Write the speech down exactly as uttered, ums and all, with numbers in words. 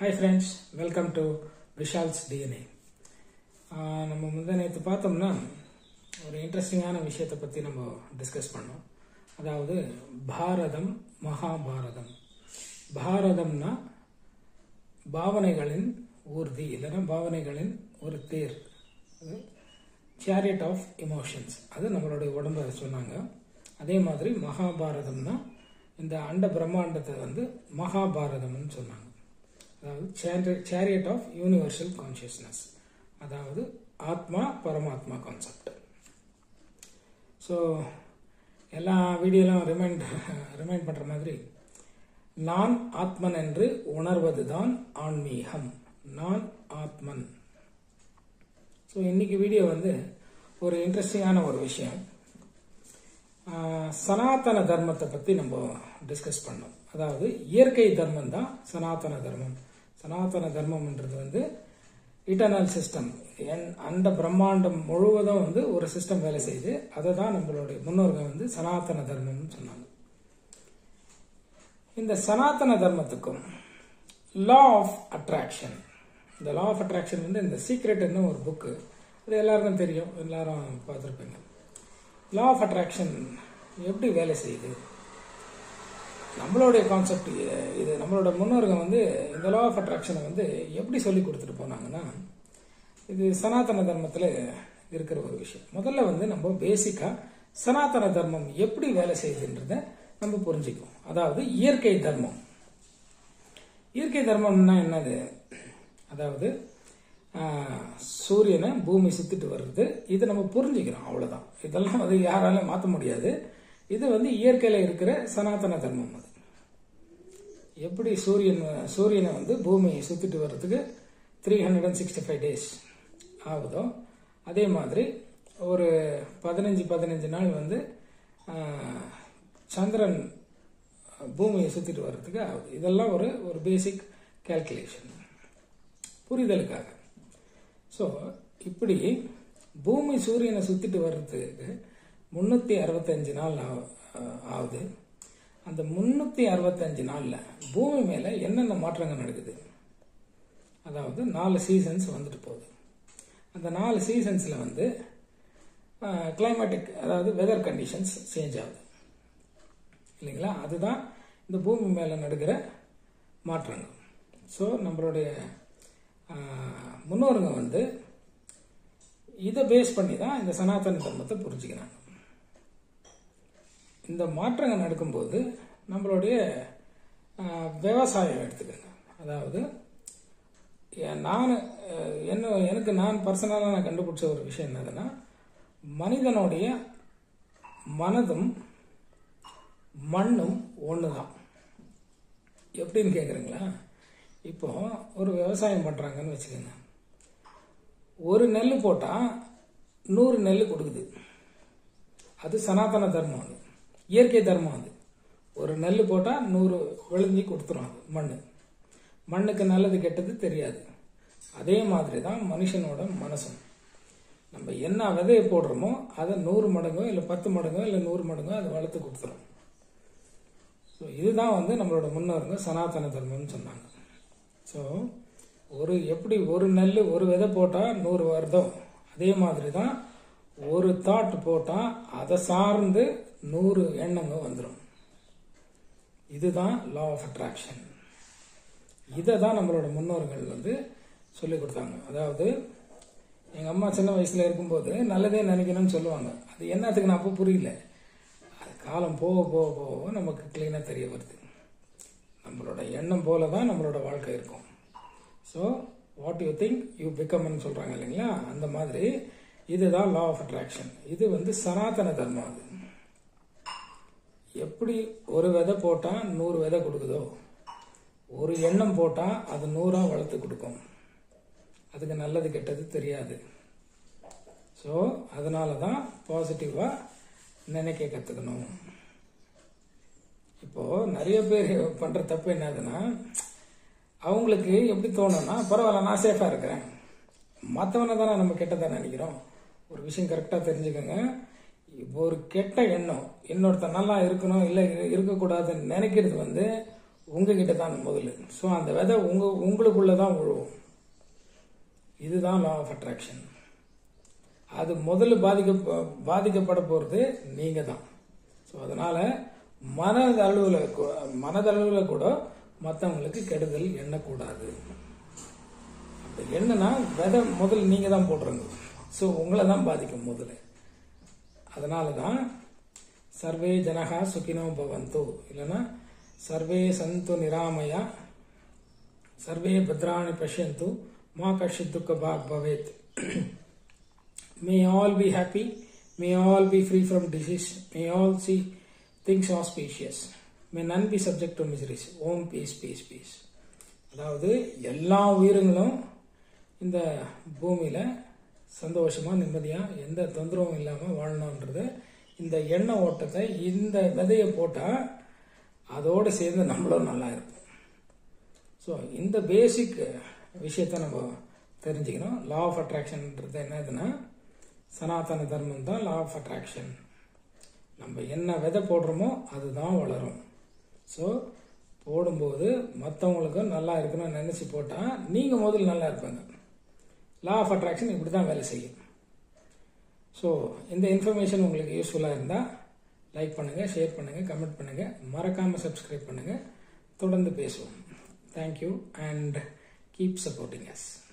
Hi friends, welcome to Vishal's D N A. நம்ம முந்தைய நேற்று பார்த்தோம்னா ஒரு இன்ட்ரெஸ்டிங்கான விஷயத்தை பற்றி நம்ம டிஸ்கஸ் பண்ணோம். அதாவது பாரதம் மகாபாரதம். பாரதம்னா பாவனைகளின் ஊர்தி, இல்லைன்னா பாவனைகளின் ஒரு தேர், சேரியட் ஆஃப் எமோஷன்ஸ், அது நம்மளுடைய உடம்பு சொன்னாங்க. அதே மாதிரி மகாபாரதம்னா இந்த அண்ட பிரம்மாண்டத்தை வந்து மகாபாரதம்னு சொன்னாங்க. அதாவது சேரியட் ஆஃப் யூனிவர்சல் கான்சியஸ்னஸ், அதாவது ஆத்மா பரமாத்மா கான்செப்ட். ஸோ எல்லா வீடியோலாம் ரிமைண்ட் ரிமைண்ட் பண்ணுற மாதிரி நான் ஆத்மன் என்று உணர்வது தான் ஆன்மீகம். நான் ஆத்மன். ஸோ இன்னைக்கு வீடியோ வந்து ஒரு இன்ட்ரெஸ்டிங்கான ஒரு விஷயம், சனாதன தர்மத்தை பற்றி நம்ம டிஸ்கஸ் பண்ணோம். அதாவது இயற்கை தர்மம் தான் சனாதன தர்மம். சனாதன தர்மம்ன்றது வந்து இட்டர்னல் சிஸ்டம், அந்த பிரம்மாண்டம் முழுவதும் வந்து ஒரு சிஸ்டம் வேலை செய்யுது. அதை தான் நம்மளுடைய முன்னோர்கள் வந்து சனாதன தர்மம்னு சொன்னாங்க. இந்த சனாதன தர்மத்துக்கும் லா ஆஃப் அட்ராக்ஷன், இந்த லா ஆஃப் அட்ராக்ஷன் வந்து இந்த சீக்ரெட்னு ஒரு புக்கு, அது எல்லாருக்கும் தெரியும், எல்லாரும் பார்த்துருப்பீங்க. லா ஆஃப் அட்ராக்ஷன் எப்படி வேலை செய்யுது, நம்மளுடைய கான்செப்ட் இது. நம்மளோட முன்னோர்கள் வந்து இந்த லா ஆஃப் அட்ராக்ஷனை வந்து எப்படி சொல்லி கொடுத்துட்டு போனாங்கன்னா, இது சனாதன தர்மத்தில் இருக்கிற ஒரு விஷயம். முதல்ல வந்து நம்ம பேசிக்கா சனாதன தர்மம் எப்படி வேலை செய்யுதுன்றத நம்ம புரிஞ்சுக்குவோம். அதாவது இயற்கை தர்மம். இயற்கை தர்மம்னா என்னது? அதாவது சூரியனை பூமி சுத்திட்டு வர்றது, இது நம்ம புரிஞ்சுக்கிறோம், அவ்வளவுதான். இதெல்லாம் வந்து யாராலும் மாற்ற முடியாது. இது வந்து இயற்கையில இருக்கிற சனாதன தர்மம். அது எப்படி சூரியன் சூரியனை வந்து பூமியை சுத்திட்டு வர்றதுக்கு three hundred and sixty five days ஆகுதோ, அதே மாதிரி ஒரு பதினஞ்சு பதினஞ்சு நாள் வந்து சந்திரன் பூமியை சுத்திட்டு வர்றதுக்கு ஆகுது. இதெல்லாம் ஒரு ஒரு பேசிக் கால்குலேஷன் புரிதலுக்காக. ஸோ இப்படி பூமி சூரியனை சுத்திட்டு வர்றதுக்கு முன்னூத்தி அறுபத்தஞ்சு நாள் ஆகுது. அந்த முன்னூத்தி அறுபத்தஞ்சு நாள்ல பூமி மேல என்னென்ன மாற்றங்கள் நடக்குது? அதாவது நாலு சீசன்ஸ் வந்துட்டு போகுது. அந்த நாலு சீசன்ஸ்ல வந்து கிளைமேட்டிக், அதாவது வெதர் கண்டிஷன்ஸ் சேஞ்ச் ஆகுது இல்லைங்களா? அதுதான் இந்த பூமி மேல நடக்கிற மாற்றங்கள். ஸோ நம்மளுடைய முன்னோருங்க வந்து இதை பேஸ் பண்ணி தான் இந்த சனாதன தர்மத்தை புரிஞ்சுக்கிறாங்க. இந்த மாற்றங்கள் நடக்கும்போது நம்மளுடைய விவசாயம் எடுத்துக்கங்க. அதாவது நான் என்ன எனக்கு நான் பர்சனலாக நான் கண்டுபிடிச்ச ஒரு விஷயம் என்னதுன்னா, மனிதனுடைய மனதும் மண்ணும் ஒன்று தான். எப்படின்னு கேட்குறீங்களா? இப்போ ஒரு விவசாயம் பண்ணுறாங்கன்னு வச்சுக்கோங்க. ஒரு நெல் போட்டால் நூறு நெல் கொடுக்குது. அது சனாதன தர்மம், அது இயற்கை தர்மம். அது ஒரு நெல் போட்டால் நூறு விளைஞ்சி கொடுத்துரும். அது மண். மண்ணுக்கு நல்லது கெட்டது தெரியாது. அதே மாதிரி தான் மனுஷனோட மனசும். நம்ம என்ன விதையை போடுறோமோ அதை நூறு மடங்கோ இல்லை பத்து மடங்கோ இல்லை நூறு மடங்கோ அதை வளர்த்து கொடுத்துரும். ஸோ இதுதான் வந்து நம்மளோட முன்னோருங்க சனாதன தர்மம்னு சொன்னாங்க. ஸோ ஒரு எப்படி ஒரு நெல் ஒரு விதை போட்டால் நூறு வருதோ, அதே மாதிரி தான் ஒரு தாட் போட்டால் அதை சார்ந்து நூறு எண்ணங்க வந்துடும். இதுதான் லா ஆஃப் அட்ராக்ஷன். இதை தான் நம்மளோட முன்னோர்கள் வந்து சொல்லி கொடுத்தாங்க. அதாவது எங்கள் அம்மா சின்ன வயசுல இருக்கும்போது நல்லதே நினைக்கணும்னு சொல்லுவாங்க. அது என்னத்துக்கு நான் அப்போ புரியல. அது காலம் போக போக போக நமக்கு கிளீனாக தெரிய வருது. நம்மளோட எண்ணம் போல தான் நம்மளோட வாழ்க்கை இருக்கும். So what you think you பிகம்னு சொல்றாங்க இல்லைங்களா? அந்த மாதிரி இதுதான் லா ஆஃப் அட்ராக்ஷன். இது வந்து சனாதன தர்மம். அது எப்படி ஒரு விதை போட்டா நூறு விதை கொடுக்குதோ, ஒரு எண்ணம் போட்டா அது நூறா வளர்த்து கொடுக்கும். அதுக்கு நல்லது கெட்டது தெரியாது. ஸோ அதனால தான் பாசிட்டிவா நினைக்க கத்துக்கணும். இப்போ நிறைய பேர் பண்ற தப்பு என்னதுன்னா, அவங்களுக்கு எப்படி தோணும்னா, பரவாயில்ல நான் சேஃபா இருக்கிறேன், மற்றவனை தானே நம்ம கெட்டதா நினைக்கிறோம். ஒரு விஷயம் கரெக்டா தெரிஞ்சுக்கோங்க. இப்போ ஒரு கெட்ட எண்ணம் இன்னொருத்த நல்லா இருக்கணும் இல்லை இருக்கக்கூடாதுன்னு நினைக்கிறது வந்து உங்ககிட்ட தான் முதல்ல. ஸோ அந்த விதை உங்க உங்களுக்குள்ள தான் விழுவும். இதுதான் லா ஆஃப் அட்ராக்ஷன். அது முதல்ல பாதிக்க பாதிக்கப்பட போறது நீங்க தான். ஸோ அதனால மனதளவில் மனதளவில் கூட மற்றவங்களுக்கு கெடுதல் எண்ணக்கூடாது. அப்படி என்னன்னா விதை முதல்ல நீங்க தான் போடுறீங்க. ஸோ உங்களை தான் பாதிக்கும் முதல்ல. அதனால தான் சர்வே ஜனகா சுகினோ பவந்து, இல்லைன்னா சர்வே சந்து நிராமயா, சர்வே பத்ராணி பஷ்யந்து, மா கஷ்டித் துக்க பாக் பவேத். May all be happy, may all be free from disease, may all see things auspicious, may none be subject to miseries. Om peace, peace, peace. அதாவது எல்லா உயிர்களும் இந்த பூமியில சந்தோஷமா நிம்மதியா எந்த தொந்தரவும் இல்லாம வாழணும்ன்றது இந்த எண்ண ஓட்டத்தை இந்த விதையை போட்டா அதோடு சேர்ந்து நம்மளும் நல்லா இருப்போம். ஸோ இந்த பேசிக் விஷயத்த நம்ம தெரிஞ்சுக்கணும். லா ஆஃப் அட்ராக்ஷன்ன்றது என்னதுன்னா சனாதன தர்மம் தான் லா ஆஃப் அட்ராக்ஷன். நம்ம என்ன விதை போடுறோமோ அதுதான் வளரும். ஸோ போடும்போது மற்றவங்களுக்கும் நல்லா இருக்கணும்னு நினைச்சு போட்டா நீங்க முதல்ல நல்லா இருப்பாங்க. லா ஆஃப் அட்ராக்ஷன் இப்படி தான் வேலை செய்யும். ஸோ இந்த இன்ஃபர்மேஷன் உங்களுக்கு யூஸ்ஃபுல்லாக இருந்தால் லைக் பண்ணுங்க, ஷேர் பண்ணுங்க, கமெண்ட் பண்ணுங்க, மறக்காம சப்ஸ்கிரைப் பண்ணுங்க. தொடர்ந்து பேசுவோம். Thank you and keep supporting as.